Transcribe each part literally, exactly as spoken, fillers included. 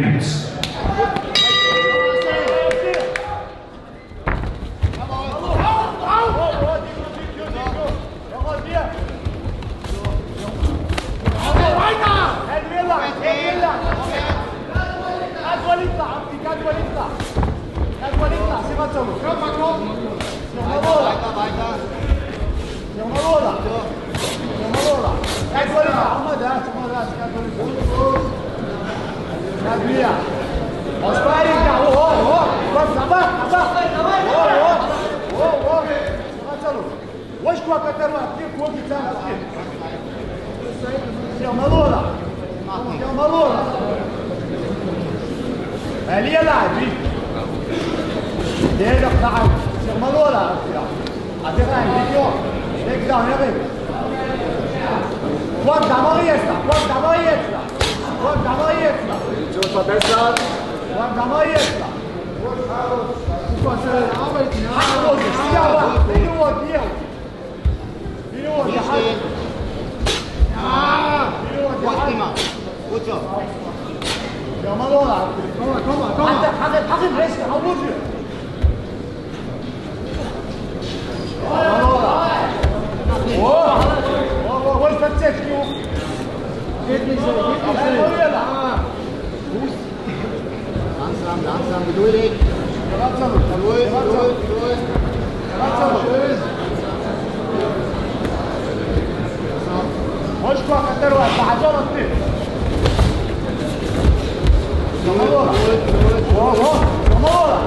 Eins. Ali é lá, vi. Dele تعال. شغملوا لا. أتفهم فيديو. ليك داون يا بيه. وقت عمليتنا. وقت عمليتنا. وقت عمليتنا. Schon verbessert. وقت عمليتنا. حقوق. سيارة. فيديو ديو. فيديو ديو. Warte mal. Gut so. شغملوا لا. Komm mal, komm mal, komm mal. حقق حقق ليش حقوق. Wo ist das jetzt, du? Geht nicht so, geht nicht so. Fuß. Langsam, langsam, geduldig. Ruhig, ruhig, ruhig. Schön. مشكوى كتر واحد بعجرة اثنين. جمهورة. جمهورة. جمهورة.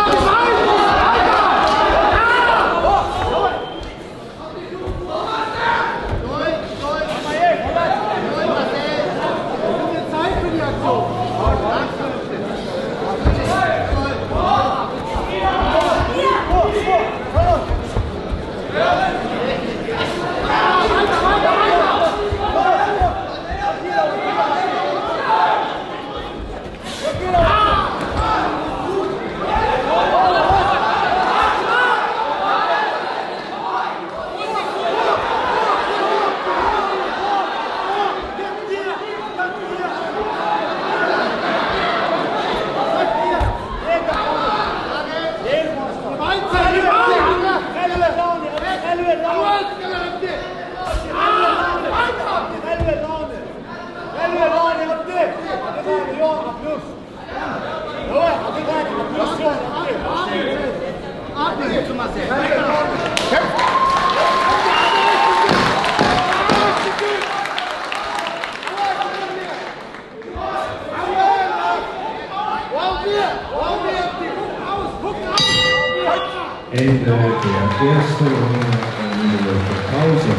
Ende der ersten Minute Pause.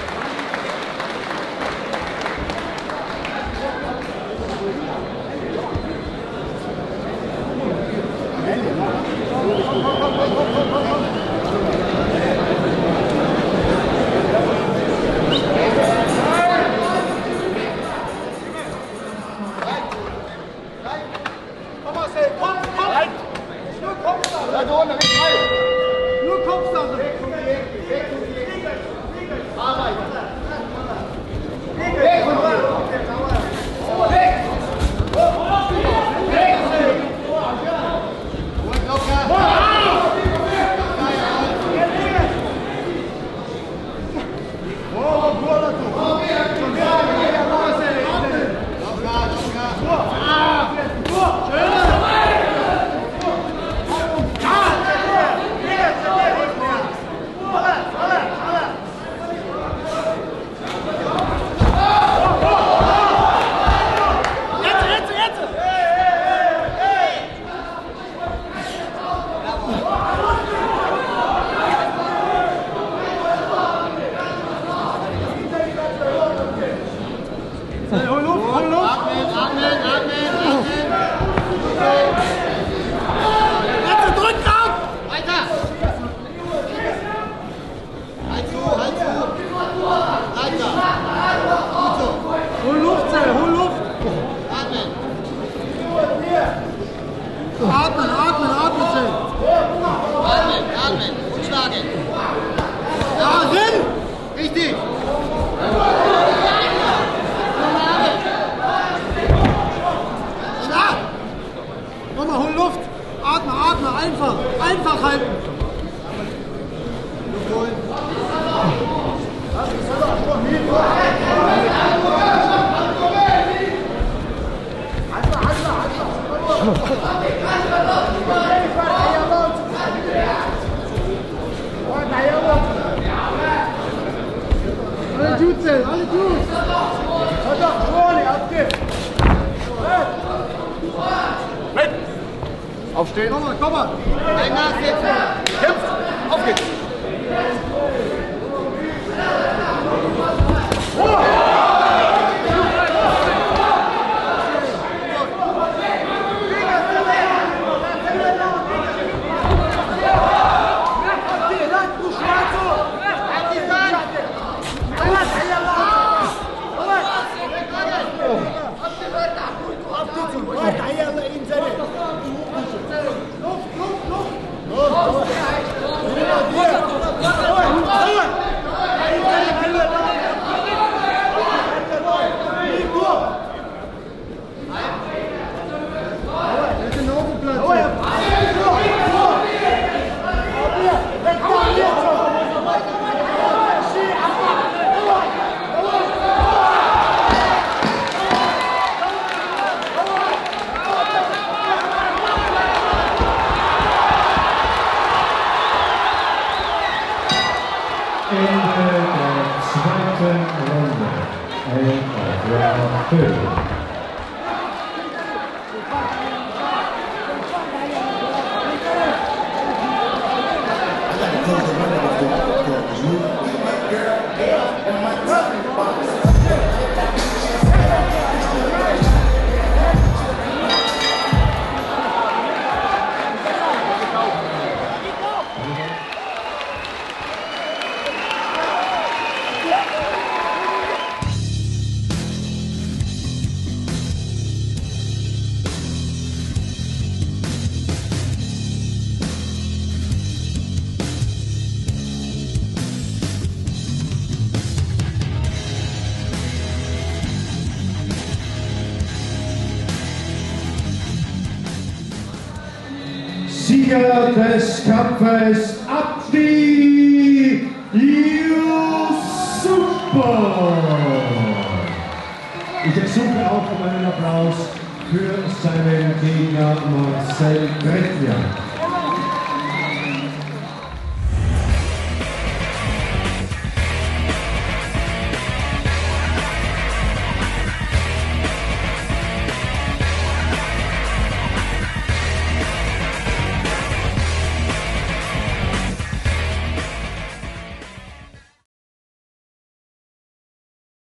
Atmen, atmen, atmen schön. Atmen, atmen. Und schlagen. Ja, hin! Richtig. Schlag. Einfach, einfach halten. Alle gut sein, alle gut. Aufstehen. Komm mal, komm mal. Ein Nachsitzen. Kämpft. Auf geht's. Ende der zweiten Runde. End of round two. Sieger des Kampfes, Abdi Yusufa. Ich ersuche auch um einen Applaus für seinen Gegner Marcel Gretja.